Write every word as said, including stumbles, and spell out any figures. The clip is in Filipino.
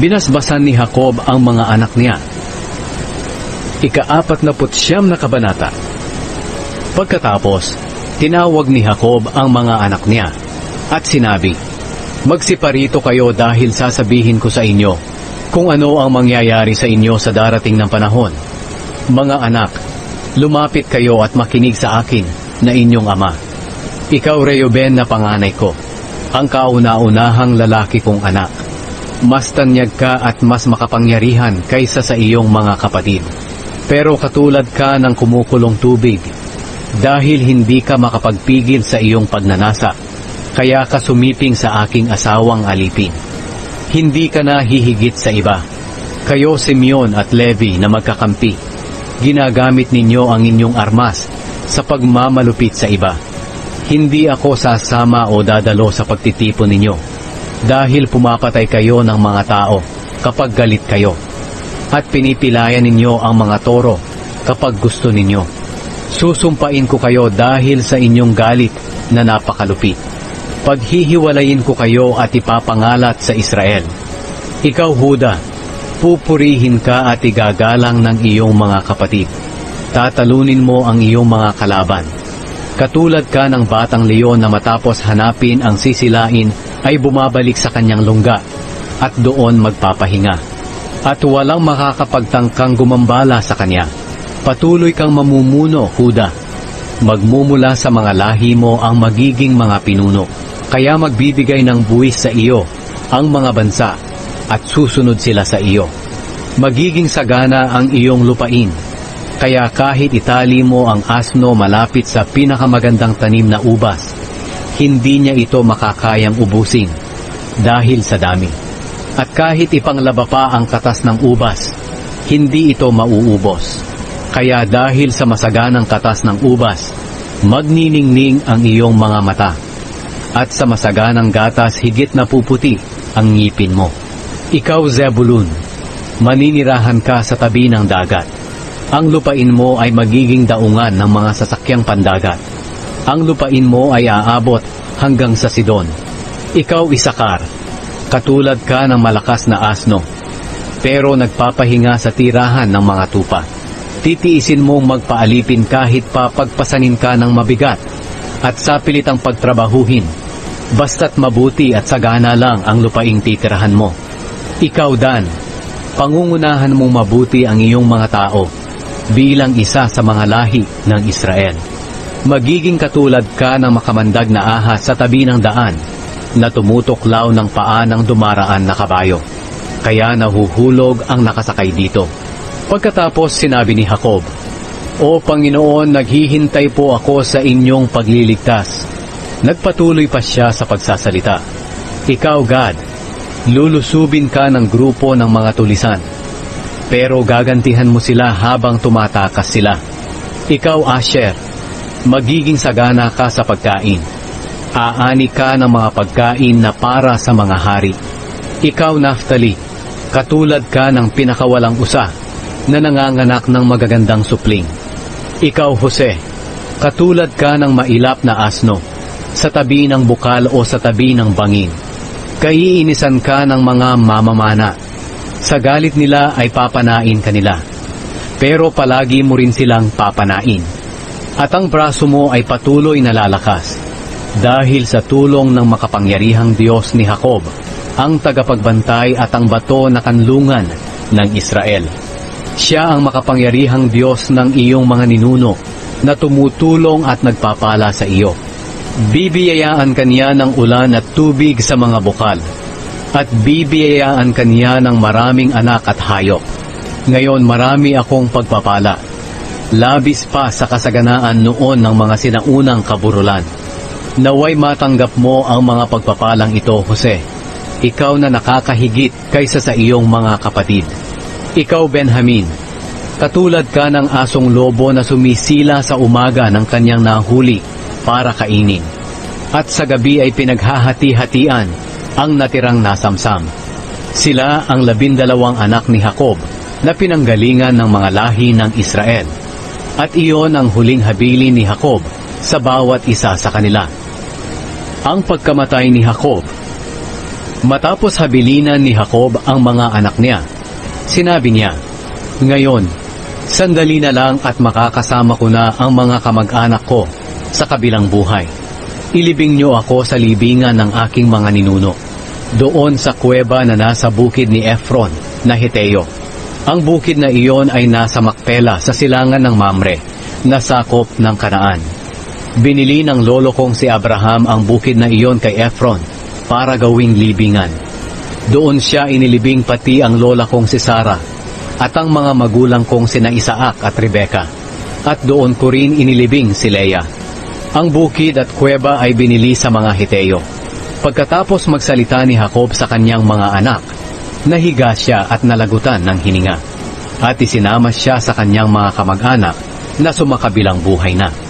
Binasbasan ni Jacob ang mga anak niya. Ika-apat na putsyam na kabanata. Pagkatapos, tinawag ni Jacob ang mga anak niya at sinabi, "Magsiparito kayo dahil sasabihin ko sa inyo kung ano ang mangyayari sa inyo sa darating ng panahon. Mga anak, lumapit kayo at makinig sa akin na inyong ama. Ikaw, Reuben, na panganay ko, ang kauna-unahang lalaki kong anak. Mas tanyag ka at mas makapangyarihan kaysa sa iyong mga kapatid. Pero katulad ka ng kumukulong tubig, dahil hindi ka makapagpigil sa iyong pagnanasa, kaya ka sumiping sa aking asawang alipin. Hindi ka na hihigit sa iba. Kayo, Simeon at Levi, na magkakampi, ginagamit ninyo ang inyong armas sa pagmamalupit sa iba. Hindi ako sasama o dadalo sa pagtitipon ninyo, dahil pumapatay kayo ng mga tao kapag galit kayo, at pinipilayan ninyo ang mga toro kapag gusto ninyo. Susumpain ko kayo dahil sa inyong galit na napakalupit. Paghihiwalayin ko kayo at ipapangalat sa Israel. Ikaw, Huda, pupurihin ka at igagalang ng iyong mga kapatid. Tatalunin mo ang iyong mga kalaban. Katulad ka ng batang leon na matapos hanapin ang sisilain ay bumabalik sa kanyang lungga at doon magpapahinga. At walang makakapagtangkang gumambala sa kanya. Patuloy kang mamumuno, Huda. Magmumula sa mga lahi mo ang magiging mga pinuno. Kaya magbibigay ng buwis sa iyo ang mga bansa at susunod sila sa iyo. Magiging sagana ang iyong lupain. Kaya kahit itali mo ang asno malapit sa pinakamagandang tanim na ubas, hindi niya ito makakayang ubusin dahil sa dami. At kahit ipanglaba pa ang katas ng ubas, hindi ito mauubos. Kaya dahil sa masaganang katas ng ubas, magniningning ang iyong mga mata. At sa masaganang gatas higit na puputi ang ngipin mo. Ikaw, Zebulun, maninirahan ka sa tabi ng dagat. Ang lupain mo ay magiging daungan ng mga sasakyang pandagat. Ang lupain mo ay aabot hanggang sa Sidon. Ikaw, Isakar, katulad ka ng malakas na asno, pero nagpapahinga sa tirahan ng mga tupa. Titiisin mong magpaalipin kahit pa pagpasanin ka ng mabigat at sa pilitang pagtrabahuhin, basta't mabuti at sagana lang ang lupaing titirahan mo. Ikaw, Dan, pangungunahan mong mabuti ang iyong mga tao bilang isa sa mga lahi ng Israel. Magiging katulad ka ng makamandag na ahas sa tabi ng daan na tumutuklaw ng paa ng dumaraan na kabayo, kaya nahuhulog ang nakasakay dito. Pagkatapos sinabi ni Jacob, "O Panginoon, naghihintay po ako sa inyong pagliligtas." Nagpatuloy pa siya sa pagsasalita. Ikaw, Gad, lulusubin ka ng grupo ng mga tulisan, pero gagantihan mo sila habang tumatakas sila. Ikaw, Asher, magiging sagana ka sa pagkain. Aani ka ng mga pagkain na para sa mga hari. Ikaw, Naphtali, katulad ka ng pinakawalang usa na nanganganak ng magagandang supling. Ikaw, Jose, katulad ka ng mailap na asno sa tabi ng bukal o sa tabi ng bangin. Kaiinisan ka ng mga mamamana. Sa galit nila ay papanain kanila, pero palagi mo rin silang papanain. At ang braso mo ay patuloy na lalakas, dahil sa tulong ng makapangyarihang Diyos ni Jacob, ang tagapagbantay at ang bato na kanlungan ng Israel. Siya ang makapangyarihang Diyos ng iyong mga ninuno na tumutulong at nagpapala sa iyo. Bibiyayaan kaniya ng ulan at tubig sa mga bukal, at bibiyayaan kaniya ng maraming anak at hayop. Ngayon marami akong pagpapala, labis pa sa kasaganaan noon ng mga sinaunang kaburulan. Naway matanggap mo ang mga pagpapalang ito, Jose, ikaw na nakakahigit kaysa sa iyong mga kapatid. Ikaw, Benjamin, katulad ka ng asong lobo na sumisila sa umaga ng kanyang nahuli para kainin, at sa gabi ay pinaghahati-hatian ang natirang nasamsam. Sila ang labindalawang anak ni Jacob na pinanggalingan ng mga lahi ng Israel, at iyon ang huling habilin ni Jacob sa bawat isa sa kanila. Ang pagkamatay ni Jacob. Matapos habilinan ni Jacob ang mga anak niya, sinabi niya, "Ngayon, sandali na lang at makakasama ko na ang mga kamag-anak ko sa kabilang buhay. Ilibing niyo ako sa libingan ng aking mga ninuno, doon sa kuweba na nasa bukid ni Ephron na Heteo. Ang bukid na iyon ay nasa Makpela sa silangan ng Mamre, na sakop ng Kanaan. Binili ng lolo kong si Abraham ang bukid na iyon kay Ephron para gawing libingan. Doon siya inilibing pati ang lola kong si Sarah at ang mga magulang kong sina Isaac at Rebeka. At doon ko rin inilibing si Leah. Ang bukid at kuweba ay binili sa mga Heteo." Pagkatapos magsalita ni Jacob sa kanyang mga anak, nahiga siya at nalagutan ng hininga. At isinama siya sa kanyang mga kamag-anak na sumakabilang buhay na.